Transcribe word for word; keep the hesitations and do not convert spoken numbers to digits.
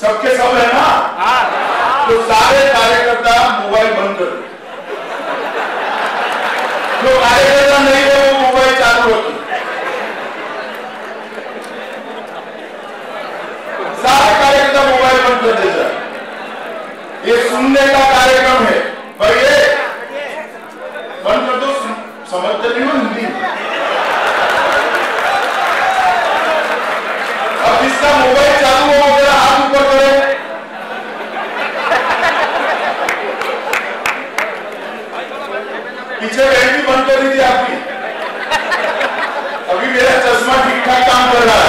सबके सब है ना, तो सारे कार्यकर्ता मोबाइल बंद कर दो। जो कार्यकर्ता नहीं है वो मोबाइल चालू रखो। सारे कार्यकर्ता मोबाइल बंद कर दे जाए। ये सुनने का कार्यक्रम है पर ये बंद कर दो। समझते नहीं हो हिंदी? अब जिसका मोबाइल चालू हो मेरा हाथ ऊपर करे। पीछे बहन भी बंद कर दी थी आपकी। अभी मेरा चश्मा ठीक ठाक काम कर रहा है।